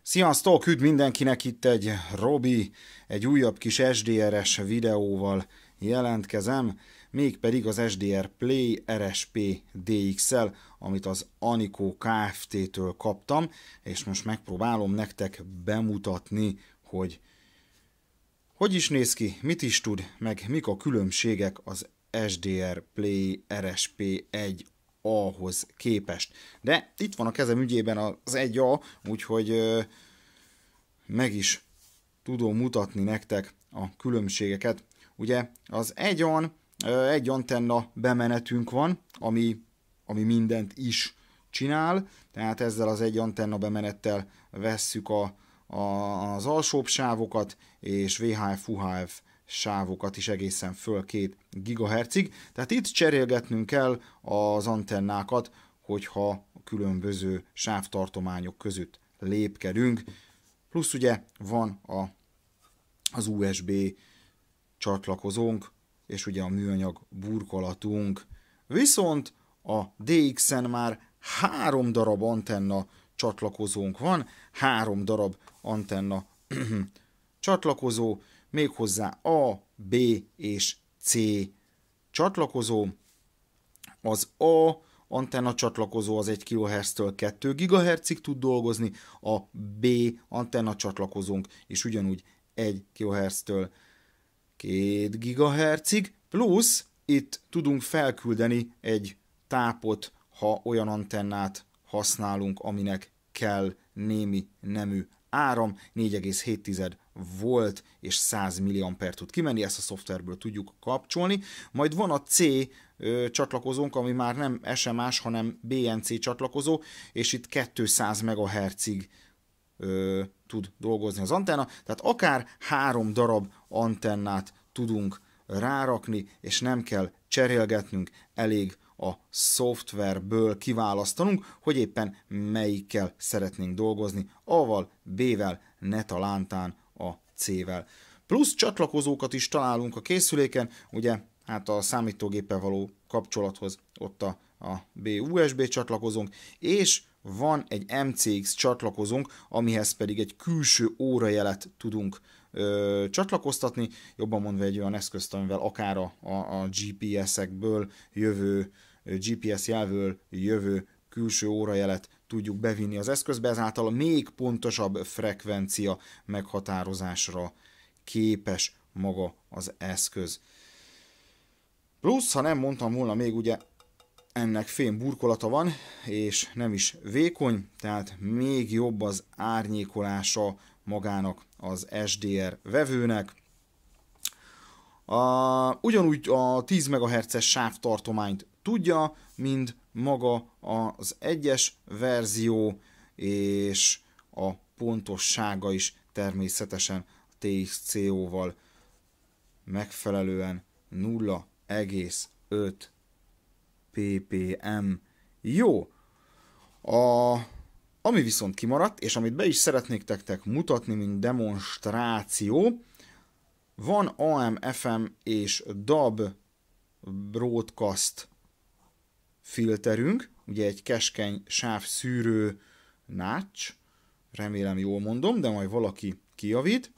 Sziasztok, üdv mindenkinek, itt egy Robi, egy újabb kis SDR-es videóval jelentkezem, mégpedig az SDR Play RSP DX-el, amit az Anico Kft-től kaptam, és most megpróbálom nektek bemutatni, hogy is néz ki, mit is tud, meg mik a különbségek az SDR Play RSP 1A-hoz képest. De itt van a kezem ügyében az 1A, úgyhogy meg is tudom mutatni nektek a különbségeket. Ugye az 1A-n egy antenna bemenetünk van, ami mindent is csinál, tehát ezzel az egy antenna bemenettel vesszük az alsóbb sávokat, és VHF-UHF sávokat is egészen föl 2 GHz-ig. Tehát itt cserélgetnünk kell az antennákat, hogyha a különböző sávtartományok között lépkedünk. Plusz ugye van az USB csatlakozónk, és ugye a műanyag burkolatunk. Viszont a DX-en már 3 darab antenna csatlakozónk van, 3 darab antenna csatlakozó, méghozzá A, B és C csatlakozó. Az A antenna csatlakozó az 1 kHz-től 2 GHz-ig tud dolgozni, a B antenna csatlakozónk is ugyanúgy 1 kHz-től 2 GHz-ig, plusz itt tudunk felküldeni egy tápot, ha olyan antennát használunk, aminek kell némi nemű áram, 4,7 volt és 100 mA tud kimenni, ezt a szoftverből tudjuk kapcsolni. Majd van a C csatlakozónk, ami már nem SMS, hanem BNC csatlakozó, és itt 200 MHz-ig tud dolgozni az antenna, tehát akár 3 darab antennát tudunk rárakni, és nem kell cserélgetnünk, elég a szoftverből kiválasztanunk, hogy éppen melyikkel szeretnénk dolgozni, A-val, B-vel, ne talántán a C-vel. Plusz csatlakozókat is találunk a készüléken, ugye hát a számítógéppel való kapcsolathoz ott a B USB csatlakozónk, és van egy MCX csatlakozónk, amihez pedig egy külső órajelet tudunk csatlakoztatni, jobban mondva egy olyan eszközt, amivel akár a GPS-ekből jövő, GPS jelvől jövő külső órajelet tudjuk bevinni az eszközbe, ezáltal még pontosabb frekvencia meghatározásra képes maga az eszköz. Plusz, ha nem mondtam volna még, ugye ennek fém burkolata van, és nem is vékony, tehát még jobb az árnyékolása magának az SDR vevőnek. Ugyanúgy a 10 MHz-es sávtartományt tudja, mint maga az 1-es verzió, és a pontossága is természetesen a TXCO-val megfelelően 0,5 ppm. Jó, ami viszont kimaradt, és amit be is szeretnék nektek mutatni, mint demonstráció, van AM, FM és DAB broadcast filterünk, ugye egy keskeny sávszűrő notch, remélem jól mondom, de majd valaki kijavít,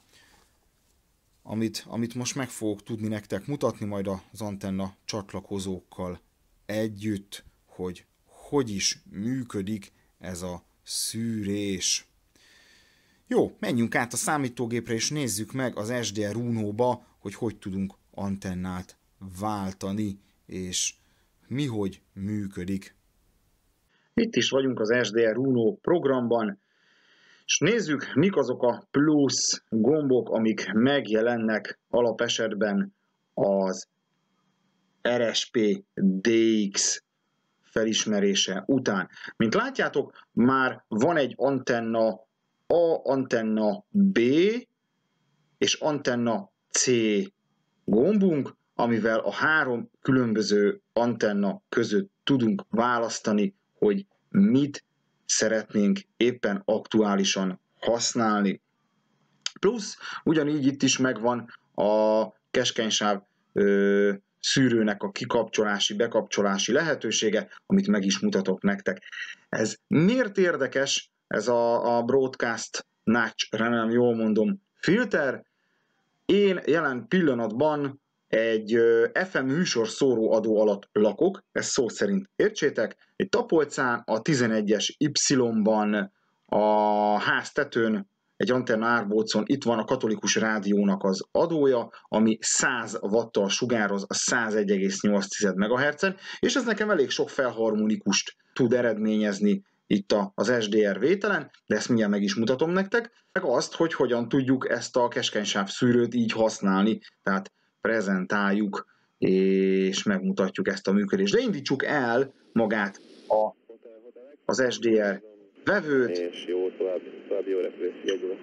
amit most meg fogok tudni nektek mutatni majd az antenna csatlakozókkal együtt, hogy is működik ez a szűrés. Jó, menjünk át a számítógépre és nézzük meg az SDR Uno-ba, hogy tudunk antennát váltani, és mihogy működik. Itt is vagyunk az SDR Uno programban, és nézzük, mik azok a plusz gombok, amik megjelennek alapesetben az RSP DX felismerése után. Mint látjátok, már van egy antenna A, antenna B és antenna C gombunk, amivel a 3 különböző antenna között tudunk választani, hogy mit szeretnénk éppen aktuálisan használni. Plusz ugyanígy itt is megvan a keskenysáv szűrőnek a kikapcsolási, bekapcsolási lehetősége, amit meg is mutatok nektek. Ez miért érdekes, ez a broadcast notch, remélem jól mondom, filter. Én jelen pillanatban egy FM műsorszóró adó alatt lakok, ezt szó szerint értsétek, egy Tapolcán, a 11-es Y-ban, a háztetőn, egy antenna árbócon itt van a Katolikus Rádiónak az adója, ami 100 watttal sugároz a 101,8 MHz-en, és ez nekem elég sok felharmonikust tud eredményezni itt az SDR vételen, de ezt mindjárt meg is mutatom nektek, meg azt, hogy hogyan tudjuk ezt a keskenysáv szűrőt így használni, tehát prezentáljuk és megmutatjuk ezt a működést. De indítsuk el magát az SDR vevőt. És jó, további jó repülés.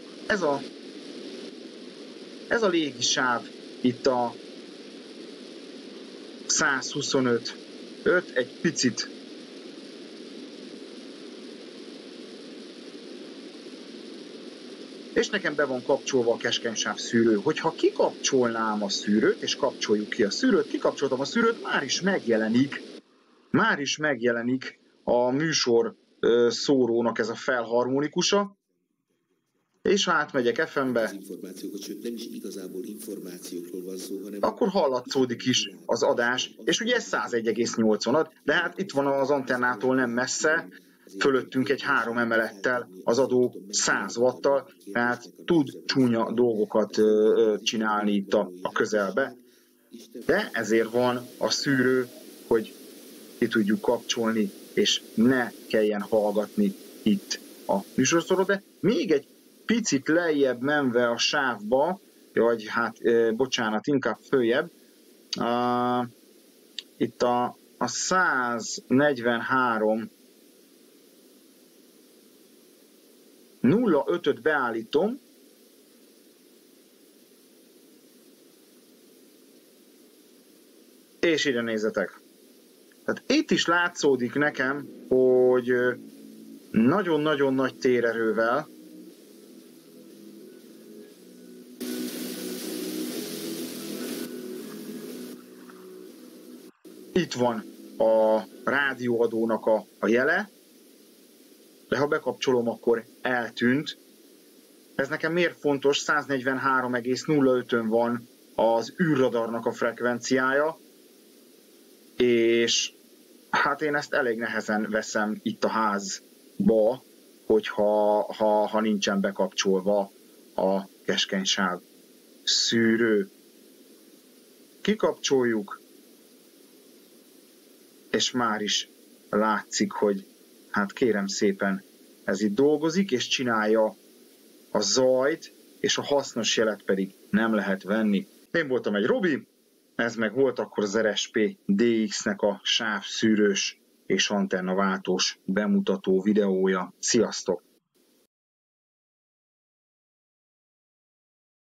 Ez a légisáv itt a 125 egy picit és nekem be van kapcsolva a keskenysáv szűrő. Hogyha kikapcsolnám a szűrőt, és kapcsoljuk ki a szűrőt, kikapcsoltam a szűrőt, már is megjelenik a műsor szórónak ez a felharmonikusa, és ha átmegyek FM-be, akkor hallatszódik is az adás, és ugye ez 101,8 ad, de hát itt van az antennától nem messze, fölöttünk egy 3 emelettel, az adó 100 watttal, tehát tud csúnya dolgokat csinálni itt a közelbe. De ezért van a szűrő, hogy ki tudjuk kapcsolni, és ne kelljen hallgatni itt a műsorszórót. De még egy picit lejjebb menve a sávba, vagy hát bocsánat, inkább följebb, itt a 143 0,5-öt beállítom, és ide nézzetek. Tehát itt is látszódik nekem, hogy nagyon-nagyon nagy térerővel itt van a rádióadónak a jele, de ha bekapcsolom, akkor eltűnt. Ez nekem miért fontos? 143,05-ön van az űrradarnak a frekvenciája, és hát én ezt elég nehezen veszem itt a házba, hogyha nincsen bekapcsolva a keskenysáv szűrő. Kikapcsoljuk, és már is látszik, hogy hát kérem szépen, ez itt dolgozik, és csinálja a zajt, és a hasznos jelet pedig nem lehet venni. Én voltam egy Robi, ez meg volt akkor az RSP DX-nek a sávszűrős és antennaváltós bemutató videója. Sziasztok!